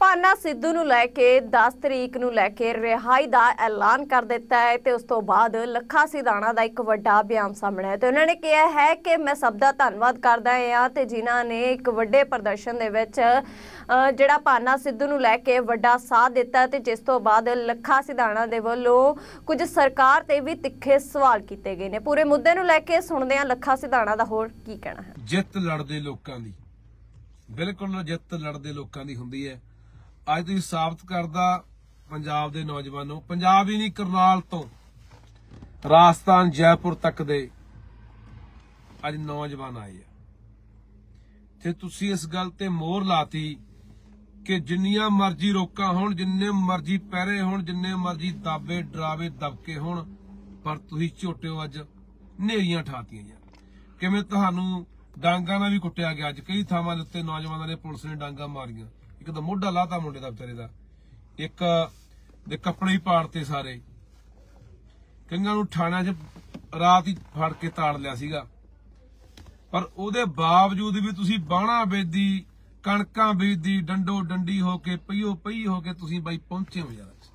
पाना सिद्धू नूं लैके 10 तरीक नूं लैके रिहाई का ऐलान कर दिता है तो उस तो बाद लखा सिधाणा का एक वड्डा बयान सामने है। तो उन्होंने कहा है कि मैं सब का धन्नवाद करदा हां ते जिन्हां ने एक वड्डे प्रदर्शन दे विच जिहड़ा पाना सिद्धू नूं लैके वड्डा साथ दिता ते जिस तो बाद लखा सिधाणा दे वल्लों कुछ सरकार ते भी तिखे सवाल किए गए ने। पूरे मुद्दे नूं लैके सुणदे हां लखा सिधाणा दा होर की कहना है। जित लड़दे लोकां दी बिल्कुल जित लड़दे लोकां दी हुंदी है। अज तुसीं साबित करदा पंजाब दे नौजवानों, पंजाब ही नहीं करनाल तो राजस्थान जयपुर तक दे अज नौजवान आए ते तुसीं इस गल ते मोहर लाती कि जिन्नियां मर्जी रोकां होण, जिन्ने मर्जी पहरे होण, जिन्ने मर्जी दाबे डरावे दबके होण, पर तुसीं झोटिओ अज नेरियां ठातियां यार। किवें तुहानूं डांगा नाल भी कुੱਟਿਆ ਗਿਆ। अज कई थावां दे उत्ते नौजवानां ने पुलिस ने डांगा मारियां। एक तो मोढा लाता मुंडे दा बेचारे दा, एक दे कपड़े ही पाड़ते सारे, कईयां नूं थाणिਆਂ 'ਚ रात ही फड़ के ताड़ लिया सीगा। पर उहदे बावजूद भी तुसीं बाणा बेदी कणकां बेदी डंडो डंडी होके पईओ पई होके तुसीं बाई पहुंचे हो यार।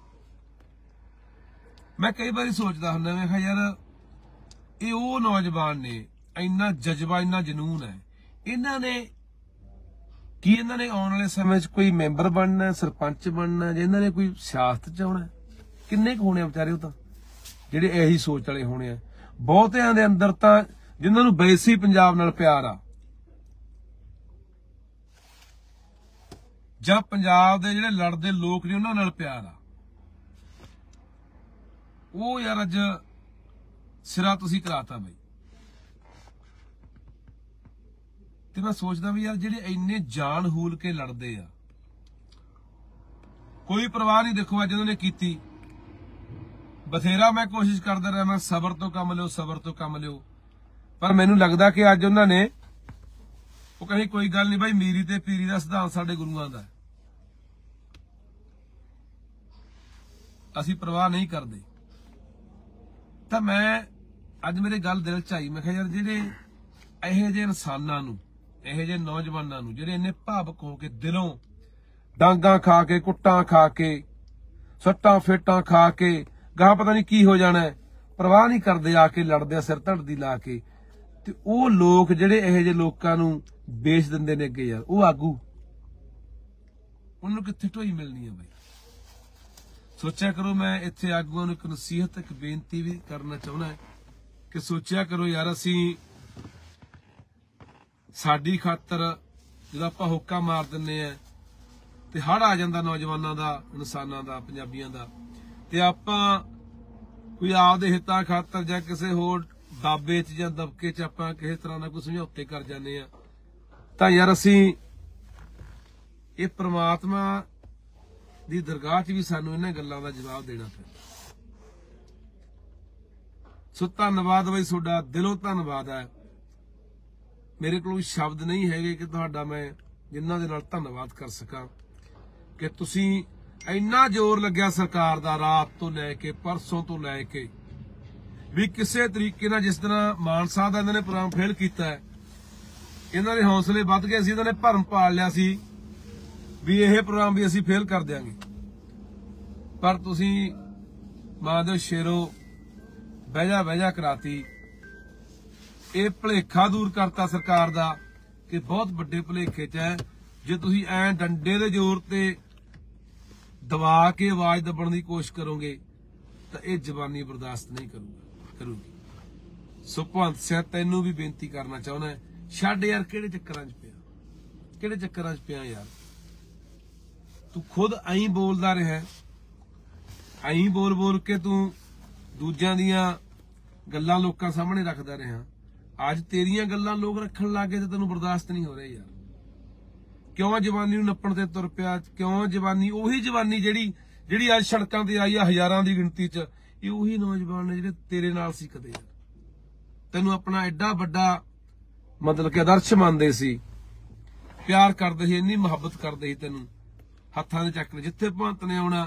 मैं कई बारी सोचदा हुंदा मैं यार ये वो नौजवान ने इन्ना जज्बा इन्ना जनून है, इन्हां ने की इन्हां ने आने वाले समय च कोई मैंबर बनना है, सरपंच बनना है, इन्हां ने कोई सियासत च आउणा? किन्ने क होणे बेचारे तां जिहड़े यही सोच वाले होणे आ। बहुतिआं दे अंदर तां जिन्हां नूं वैसे ही पंजाब नाल प्यार आ जां पंजाब दे जिहड़े लड़दे लोक ने उन्हां नाल प्यार आ, वो यार अज सिरा तुसीं कराता बई। ते मैं सोचदा भी यार जिहड़े इन्ने जान हूल के लड़दे आ, कोई परवाह नहीं देखो अज उन्होंने कीती। बथेरा मैं कोशिश करदा रहा मैं सबर तो कम लिओ, सबर तो कम लिओ, पर मैनूं लगदा कि अज उन्होंने वो कहीं कोई गल नहीं भाई मीरी ते पीरी दा सिद्धांत साडे गुरुआं दा, असीं परवाह नहीं करदे। तां मैं अज मेरे गल दिल च आई, मैं कहा यार जिहड़े इहो ਜਿਹੇ इंसानां नूं, ਇਹੋ ਜਿਹੇ नौजवानों ਨੂੰ ਜਿਹੜੇ ਇੰਨੇ ਭਾਵਕ ਹੋ ਕੇ ਦਿਲੋਂ ਡਾਂਗਾ ਖਾ ਕੇ ਕੁੱਟਾਂ ਖਾ ਕੇ ਸੱਟਾਂ ਫੇਟਾਂ ਖਾ ਕੇ ਗਾਂ ਪਤਾ ਨਹੀਂ ਕੀ ਹੋ ਜਾਣਾ ਪਰਵਾਹ ਨਹੀਂ ਕਰਦੇ ਆ ਕੇ ਲੜਦੇ ਆ ਸਿਰ ਧੜਦੀ ਲਾ ਕੇ। ਤੇ ਉਹ ਲੋਕ ਜਿਹੜੇ ਇਹੋ ਜਿਹੇ ਲੋਕਾਂ ਨੂੰ ਵੇਚ ਦਿੰਦੇ ਨੇ ਅੱਗੇ ਯਾਰ, ਉਹ ਆਗੂ ਉਹਨੂੰ ਕਿੱਥੇ ਢੋਈ ਮਿਲਣੀ ਹੈ ਬਈ। ਸੋਚਿਆ ਕਰੋ, ਮੈਂ ਇੱਥੇ ਆਗੂਆਂ ਨੂੰ ਇੱਕ ਨਸੀਹਤ ਇੱਕ ਬੇਨਤੀ ਵੀ ਕਰਨਾ ਚਾਹੁੰਦਾ ਕਿ ਸੋਚਿਆ ਕਰੋ ਯਾਰ ਅਸੀਂ साडी खातर जो आप होका मार दिंदे आ ते हड़ आ जांदा नौजवानों का, इंसानां दा, पंजाबियां दा, ते आपां कोई आपदे हितां खातर जां किसी होर दाबे च जां दबके च आपां किसी तरह दा कोई समझौते कर जांदे आ। तां यार असीं ये परमात्मा दी दरगाह च भी सानूं इन्हां गल्लां दा जवाब देना पैंदा। सो धन्नवाद बई, तुहाडा दिलों धन्नवाद है। मेरे को शब्द नहीं है कि तुहाडा मैं जिन्हां दे नाल धन्नवाद कर सकां कि तुसीं इन्ना जोर लग्या सरकार दा रात तो लैके परसों तो लैके भी किसी तरीके नाल, जिस तरह मान साहब दा इन्हां ने प्रोग्राम फेल कीता है, इन्हां दे हौसले वध गए सी, इन्हां ने भरम पाल लिया सी भी यह प्रोग्राम भी असीं फेल कर देंगे। पर तुसीं मां दे शेरो बहजा बहजा कराती। ये भुलेखा दूर करता सरकार दा कि बहुत बड़े भुलेखे च है जे तुसीं ऐ डंडे दे जोर ते दबा के आवाज दबण दी कोशिश करोगे तो यह जवानी बर्दाश्त नहीं करूगी। सो भगवंत सिंह तैनूं भी बेनती करना चाहुंदा है, छड्ड यार किहड़े चक्करां च पिया, किहड़े चक्करां च पिया यार। तू खुद आई बोलदा रहा, आई बोल बोल के तू दूजियां दियां गल्लां लोकां सामने रखदा रहा। अज तेरियां गल्लां लोग रखण लग गए तो तेनों बर्दाश्त नहीं हो रहा यार। क्यों जवानी नूं नप्पण ते तुर पिया? क्यों जवानी, उही जवानी जिहड़ी अज सड़कां ते आई है हज़ारां दी गिणती च, ये उही नौजवान ने जिहड़े तेरे नाल सी कदे यार, तैनूं अपना एडा वड्डा मतलब कि आदर्श मानदे सी, प्यार करदे सी, इन्नी मुहब्बत करदे सी, तैनूं हत्थां दे चक्कर जिथे भगवंत ने आउणा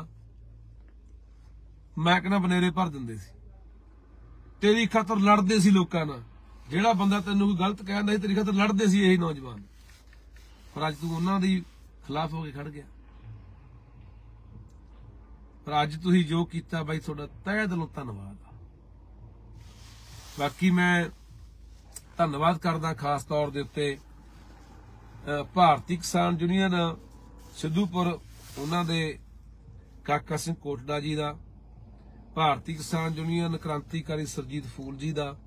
मैं कहना बनेरे भर दिंदे सी, तेरी खातर लड़दे सी लोकां नाल। ਜਿਹੜਾ ਬੰਦਾ ਤੈਨੂੰ ਕੋਈ ਗਲਤ ਕਹਿੰਦਾ ਸੀ ਤੇਰੀ ਖਾਤਰ ਲੜਦੇ ਸੀ ਇਹੀ ਨੌਜਵਾਨ, ਪਰ ਅੱਜ ਤੂੰ ਉਹਨਾਂ ਦੀ ਖਿਲਾਫ ਹੋ ਕੇ ਖੜ ਗਿਆ। ਪਰ ਅੱਜ ਤੁਸੀਂ ਜੋ ਕੀਤਾ ਬਾਈ ਤੁਹਾਡਾ ਤਹਿ ਦਿਲੋਂ ਧੰਨਵਾਦ ਆ। ਬਾਕੀ ਮੈਂ ਧੰਨਵਾਦ ਕਰਦਾ ਖਾਸ ਤੌਰ ਦੇ ਉੱਤੇ ਭਾਰਤੀ ਕਿਸਾਨ ਯੂਨੀਅਨ ਸਿੱਧੂਪੁਰ ਉਹਨਾਂ ਦੇ ਕਾਕਾ ਸਿੰਘ ਕੋਟੜਾ ਜੀ ਦਾ, ਭਾਰਤੀ ਕਿਸਾਨ ਯੂਨੀਅਨ ਕ੍ਰਾਂਤੀਕਾਰੀ ਸਰਜੀਤ ਫੂਲ ਜੀ ਦਾ,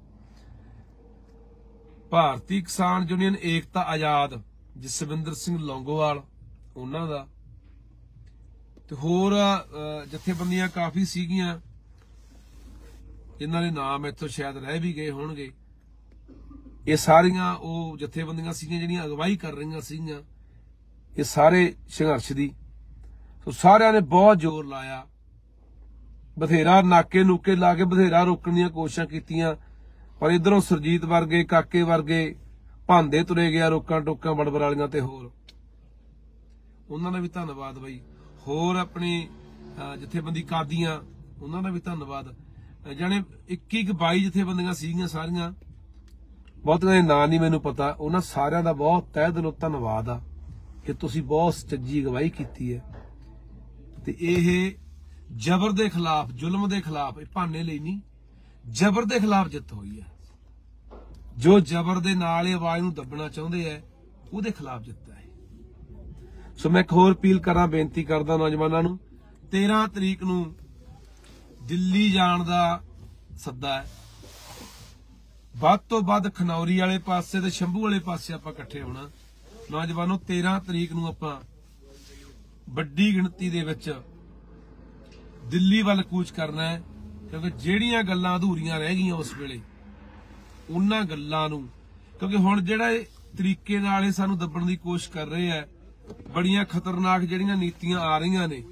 ਭਾਰਤੀ ਕਿਸਾਨ ਯੂਨੀਅਨ ਏਕਤਾ ਆਜ਼ਾਦ ਜਸਵਿੰਦਰ ਸਿੰਘ ਲੌਂਗੋਵਾਲ ਉਹਨਾਂ ਦਾ, ਤੇ ਹੋਰ ਜਥੇਬੰਦੀਆਂ ਕਾਫੀ ਸੀਗੀਆਂ ਜਿਨ੍ਹਾਂ ਦੇ ਨਾਮ ਇੱਥੋਂ ਸ਼ਾਇਦ ਰਹਿ ਵੀ ਗਏ ਹੋਣਗੇ। ਇਹ ਸਾਰੀਆਂ ਉਹ ਜਥੇਬੰਦੀਆਂ ਸੀਗੀਆਂ ਜਿਹੜੀਆਂ ਅਗਵਾਈ ਕਰ ਰਹੀਆਂ ਸੀਗੀਆਂ ਇਹ ਸਾਰੇ ਸੰਘਰਸ਼ ਦੀ। ਸੋ ਸਾਰਿਆਂ ਨੇ ਬਹੁਤ ਜ਼ੋਰ ਲਾਇਆ, ਬਥੇਰਾ ਨਾਕੇ ਨੂਕੇ ਲਾ ਕੇ ਬਥੇਰਾ ਰੋਕਣ ਦੀਆਂ ਕੋਸ਼ਿਸ਼ਾਂ ਕੀਤੀਆਂ, ਪਰ ਇਧਰੋਂ ਸਰਜੀਤ ਵਰਗੇ ਕਾਕੇ ਵਰਗੇ ਭਾਂਦੇ ਤੁਰੇ ਗਿਆ ਰੋਕਾਂ ਟੋਕਾਂ ਬੜਬੜ ਵਾਲੀਆਂ ਤੇ ਹੋਰ। ਉਹਨਾਂ ਦਾ ਵੀ ਧੰਨਵਾਦ ਬਈ। ਹੋਰ ਆਪਣੀ ਜਥੇਬੰਦੀ ਕਾਦੀਆਂ ਉਹਨਾਂ ਦਾ ਵੀ ਧੰਨਵਾਦ। ਜਾਣੇ 21-22 ਜਥੇਬੰਦੀਆਂ ਸੀਗੀਆਂ ਸਾਰੀਆਂ, ਬਹੁਤਿਆਂ ਦੇ ਨਾਂ ਨਹੀਂ ਮੈਨੂੰ ਪਤਾ। ਉਹਨਾਂ ਸਾਰਿਆਂ ਦਾ ਬਹੁਤ ਤਹਿ ਦਿਲੋਂ ਧੰਨਵਾਦ ਆ ਕਿ ਤੁਸੀਂ ਬਹੁਤ ਸੱਚੀ ਅਗਵਾਈ ਕੀਤੀ ਹੈ। ਤੇ ਇਹ ਜ਼ਬਰ ਦੇ ਖਿਲਾਫ, ਜ਼ੁਲਮ ਦੇ ਖਿਲਾਫ, ਇਹ ਭਾਨੇ ਲਈ ਨਹੀਂ, ਜ਼ਬਰ ਦੇ ਖਿਲਾਫ ਜਿੱਤ ਹੋਈ ਹੈ। ਜੋ ਜ਼ਬਰ ਦੇ ਨਾਲ ਇਹ ਆਵਾਜ਼ ਨੂੰ ਦੱਬਣਾ ਚਾਹੁੰਦੇ ਆ ਉਹਦੇ ਖਿਲਾਫ ਜਿੱਤ ਹੈ। ਸੋ ਮੈਂ ਇੱਕ ਹੋਰ ਅਪੀਲ ਕਰਾਂ, ਬੇਨਤੀ ਕਰਦਾ ਨੌਜਵਾਨਾਂ ਨੂੰ, 13 ਤਰੀਕ ਨੂੰ ਦਿੱਲੀ ਜਾਣ ਦਾ ਸੱਦਾ ਹੈ। ਵੱਧ ਤੋਂ ਵੱਧ ਖਨੌਰੀ ਵਾਲੇ ਪਾਸੇ ਤੇ ਸ਼ੰਭੂ ਵਾਲੇ ਪਾਸੇ ਆਪਾਂ ਇਕੱਠੇ ਹੋਣਾ। ਨੌਜਵਾਨੋ 13 ਤਰੀਕ ਨੂੰ ਆਪਾਂ ਵੱਡੀ ਗਿਣਤੀ ਦੇ ਵਿੱਚ ਦਿੱਲੀ ਵੱਲ ਕੂਚ ਕਰਨਾ ਹੈ, ਕਿਉਂਕਿ ਜਿਹੜੀਆਂ ਗੱਲਾਂ ਅਧੂਰੀਆਂ ਰਹਿ ਗਈਆਂ ਉਸ ਵੇਲੇ ਉਹਨਾਂ ਗੱਲਾਂ ਨੂੰ, ਕਿਉਂਕਿ ਹੁਣ ਜਿਹੜਾ ਤਰੀਕੇ ਨਾਲ ਇਹ ਸਾਨੂੰ ਦੱਬਣ ਦੀ ਕੋਸ਼ਿਸ਼ ਕਰ ਰਹੇ ਆ, ਬੜੀਆਂ ਖਤਰਨਾਕ ਜਿਹੜੀਆਂ ਨੀਤੀਆਂ ਆ ਰਹੀਆਂ ਨੇ,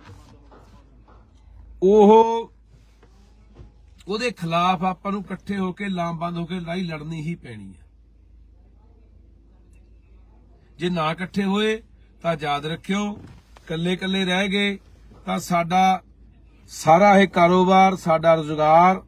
ਉਹਦੇ ਖਿਲਾਫ ਆਪਾਂ ਨੂੰ ਇਕੱਠੇ ਹੋ ਕੇ ਲਾਮਬੰਦ ਹੋ ਕੇ ਲੜਾਈ ਲੜਨੀ ਹੀ ਪੈਣੀ ਹੈ। ਜੇ ਨਾ ਇਕੱਠੇ ਹੋਏ ਤਾਂ ਯਾਦ ਰੱਖਿਓ, ਕੱਲੇ ਕੱਲੇ ਰਹਿ ਗਏ ਤਾਂ ਸਾਡਾ ਸਾਰਾ ਇਹ ਕਾਰੋਬਾਰ, ਸਾਡਾ ਰੁਜ਼ਗਾਰ,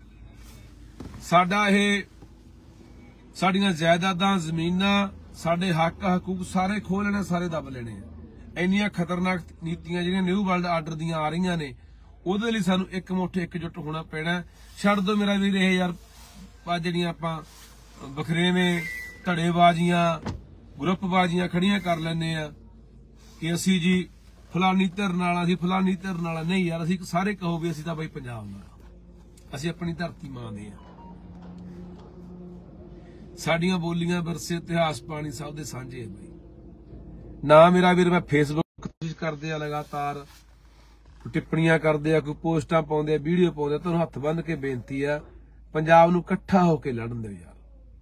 ਸਾਡੀਆਂ ਜਾਇਦਾਦਾਂ, ਜ਼ਮੀਨਾਂ, ਸਾਡੇ ਹੱਕ ਹਕੂਕ ਸਾਰੇ ਖੋਹ ਲੈਣੇ, ਸਾਰੇ ਦੱਬ ਲੈਣੇ ਆ। ਇੰਨੀਆਂ ਖਤਰਨਾਕ ਨੀਤੀਆਂ ਜਿਹੜੀਆਂ ਨਿਊ ਵਰਲਡ ਆਰਡਰ ਦੀਆਂ ਆ ਰਹੀਆਂ ਨੇ, ਉਹਦੇ ਲਈ ਸਾਨੂੰ ਇੱਕ ਮੁੱਠ ਇਕਜੁੱਟ ਹੋਣਾ ਪੈਣਾ। ਛੱਡ ਦੋ ਮੇਰਾ ਵੀਰ ਇਹ ਯਾਰ ਜਿਹੜੀਆਂ ਆਪਾਂ ਬਖਰੇਵੇਂ ਧੜੇਬਾਜ਼ੀਆਂ, ਗਰੁੱਪਬਾਜ਼ੀਆਂ ਖੜੀਆਂ ਕਰ ਲੈਂਦੇ ਆ ਕਿ ਅਸੀਂ ਜੀ ਫਲਾਨੀ ਧਿਰ ਨਾਲ, ਅਸੀਂ ਫਲਾਨੀ ਧਿਰ ਨਾਲ। ਨਹੀਂ ਯਾਰ, ਅਸੀਂ ਸਾਰੇ ਕਹੋ ਵੀ ਅਸੀਂ ਤਾਂ ਬਈ ਪੰਜਾਬ ਨਾਲ, ਅਸੀਂ ਆਪਣੀ ਧਰਤੀ ਮਾਂ ਦੇ ਆ। ਸਾਡੀਆਂ ਬੋਲੀਆਂ, ਵਿਰਸੇ, ਇਤਿਹਾਸ, ਪਾਣੀ ਸਭ ਦੇ ਸਾਂਝੇ ਆ ਬਈ। ਨਾ ਮੇਰਾ ਵੀਰ ਮੈਂ ਫੇਸਬੁੱਕ ਕਰਦੇ ਆ ਲਗਾਤਾਰ, ਟਿੱਪਣੀਆਂ ਕਰਦੇ ਆ, ਕੋਈ ਪੋਸਟਾਂ ਪਾਉਂਦੇ ਆ, ਵੀਡੀਓ ਪਾਉਂਦੇ ਆ। ਤੁਹਾਨੂੰ ਹੱਥ ਬੰਨ੍ਹ ਕੇ ਬੇਨਤੀ ਆ, ਪੰਜਾਬ ਨੂੰ ਇਕੱਠਾ ਹੋ ਕੇ ਲੜਨ ਦਿਓ ਯਾਰ।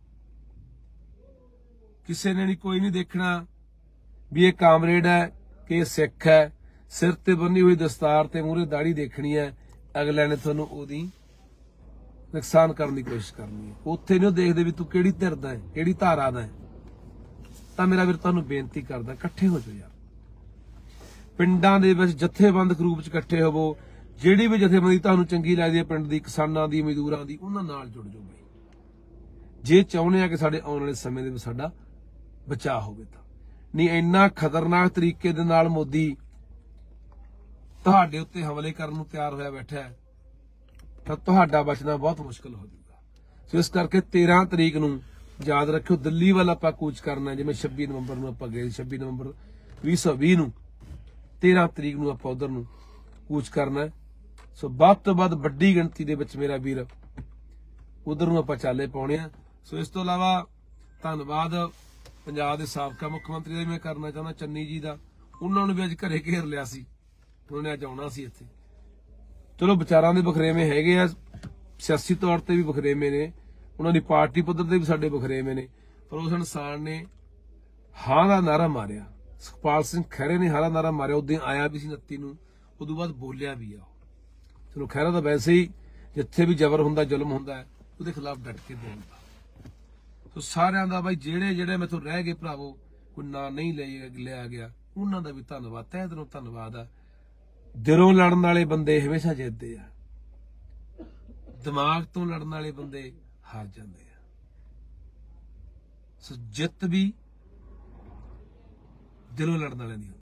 ਕਿਸੇ ਨੇ ਨਹੀਂ, ਕੋਈ ਨਹੀਂ ਦੇਖਣਾ ਵੀ ਇਹ ਕਾਮਰੇਡ ਹੈ ਕਿ ਇਹ ਸਿੱਖ ਹੈ। ਸਿਰ ਤੇ ਬੰਨੀ ਹੋਈ ਦਸਤਾਰ ਤੇ ਮੂਹਰੇ ਦਾੜੀ ਦੇਖਣੀ ਹੈ, ਅਗਲੇ ਨੇ ਤੁਹਾਨੂੰ ਉਹਦੀ ਨੁਕਸਾਨ ਕਰਨ ਦੀ ਕੋਸ਼ਿਸ਼ ਕਰਨੀ ਹੈ। ਉੱਥੇ ਨਹੀਂ ਉਹ ਦੇਖਦੇ ਵੀ ਤੂੰ ਕਿਹੜੀ ਧਿਰ ਦਾ ਹੈ, ਕਿਹੜੀ ਧਾਰਾ ਦਾ ਹੈ। ਤਾਂ ਮੇਰਾ ਵੀਰ ਤੁਹਾਨੂੰ ਬੇਨਤੀ ਕਰਦਾ, ਇਕੱਠੇ ਹੋ ਜਾਓ ਯਾਰ। ਪਿੰਡਾਂ ਦੇ ਵਿੱਚ ਜਥੇਬੰਦਕ ਰੂਪ ਚ ਇਕੱਠੇ ਹੋਵੋ। ਜਿਹੜੀ ਵੀ ਜਥੇਬੰਦੀ ਤੁਹਾਨੂੰ ਚੰਗੀ ਲੱਗਦੀ ਹੈ, ਪਿੰਡ ਦੀ, ਕਿਸਾਨਾਂ ਦੀ, ਮਜ਼ਦੂਰਾਂ ਦੀ, ਉਹਨਾਂ ਨਾਲ ਜੁੜ ਜਾਓ ਬਈ, ਜੇ ਚਾਹੁੰਦੇ ਆ ਕਿ ਸਾਡੇ ਆਉਣ ਵਾਲੇ ਸਮੇਂ ਦੇ ਵਿੱਚ ਸਾਡਾ ਬਚਾਅ ਹੋਵੇ। ਤਾਂ ਨਹੀਂ ਇੰਨਾ ਖਤਰਨਾਕ ਤਰੀਕੇ ਦੇ ਨਾਲ ਮੋਦੀ ਤੁਹਾਡੇ ਉੱਤੇ ਹਮਲੇ ਕਰਨ ਨੂੰ ਤਿਆਰ ਹੋਇਆ ਬੈਠਾ ਹੈ, ਤਾਂ ਤੁਹਾਡਾ ਬਚਣਾ ਬਹੁਤ ਮੁਸ਼ਕਲ ਹੋ ਜਾਊਗਾ। ਸੋ ਇਸ ਕਰਕੇ 13 ਤਰੀਕ ਨੂੰ ਯਾਦ ਰੱਖਿਓ, ਦਿੱਲੀ ਵੱਲ ਆਪਾਂ ਕੂਚ ਕਰਨਾ। ਜਿਵੇਂ 26 ਨਵੰਬਰ ਨੂੰ ਆਪਾਂ ਗਏ, 26 ਨਵੰਬਰ 2020 ਨੂੰ, 13 ਤਰੀਕ ਨੂੰ ਆਪਾਂ ਉਧਰ ਨੂੰ ਕੂਚ ਕਰਨਾ। ਸੋ ਵੱਧ ਤੋਂ ਵੱਧ ਵੱਡੀ ਗਿਣਤੀ ਦੇ ਵਿੱਚ ਮੇਰਾ ਵੀਰ ਉਧਰ ਨੂੰ ਆਪਾਂ ਚਾਲੇ ਪਾਉਣੇ ਆ। ਸੋ ਇਸ ਤੋਂ ਇਲਾਵਾ ਧੰਨਵਾਦ ਪੰਜਾਬ ਦੇ ਸਾਬਕਾ ਮੁੱਖ ਮੰਤਰੀ ਦਾ ਮੈਂ ਕਰਨਾ ਚਾਹੁੰਦਾ, ਚੰਨੀ ਜੀ ਦਾ। ਉਹਨਾਂ ਨੂੰ ਵੀ ਅੱਜ ਘਰੇ ਘੇਰ ਲਿਆ ਸੀ, ਉਹਨੇ ਅੱਜ ਆਉਣਾ ਸੀ ਇੱਥੇ। ਚਲੋ ਵਿਚਾਰਾਂ ਦੇ ਬਖਰੇਵੇਂ ਹੈਗੇ ਆ, ਸਿਆਸੀ ਤੌਰ ਤੇ ਵੀ ਬਖਰੇਵੇਂ ਨੇ, ਉਹਨਾਂ ਦੀ ਪਾਰਟੀ ਪੱਧਰ ਤੇ ਵੀ ਸਾਡੇ ਬਖਰੇਵੇਂ ਨੇ, ਪਰ ਉਸ ਇਨਸਾਨ ਨੇ ਹਾਂ ਦਾ ਨਾਰਾ ਮਾਰਿਆ। ਸੁਖਪਾਲ ਸਿੰਘ ਖਹਿਰੇ ਨੇ ਹਾਂ ਦਾ ਨਾਰਾ ਮਾਰਿਆ, ਉਦੋਂ ਆਇਆ ਵੀ ਸੀ 29 ਨੂੰ, ਉਦੋਂ ਬਾਅਦ ਬੋਲਿਆ ਵੀ ਆ। ਚਲੋ ਖਹਿਰਾ ਤਾਂ ਵੈਸੇ ਹੀ ਜਿੱਥੇ ਵੀ ਜ਼ਬਰ ਹੁੰਦਾ, ਜ਼ੁਲਮ ਹੁੰਦਾ ਹੈ, ਉਹਦੇ ਖਿਲਾਫ ਡਟ ਕੇ ਬੋਲਦਾ। ਸੋ ਸਾਰਿਆਂ ਦਾ ਬਾਈ, ਜਿਹੜੇ ਮੈਥੋਂ ਰਹਿ ਗਏ ਭਰਾਵੋ, ਕੋਈ ਨਾਂ ਨਹੀਂ ਲਿਆ ਗਿਆ, ਉਹਨਾਂ ਦਾ ਵੀ ਧੰਨਵਾਦ, ਤਹਿ ਦਿਲੋਂ ਧੰਨਵਾਦ ਆ। ਦਿਲੋਂ ਲੜਨ ਵਾਲੇ ਬੰਦੇ ਹਮੇਸ਼ਾ ਜਿੱਤਦੇ ਆ, ਦਿਮਾਗ ਤੋਂ ਲੜਨ ਵਾਲੇ ਬੰਦੇ ਹਾਰ ਜਾਂਦੇ ਆ। ਸੋ ਜਿੱਤ ਵੀ ਦਿਲੋਂ ਲੜਨ ਵਾਲਿਆਂ ਦੀ।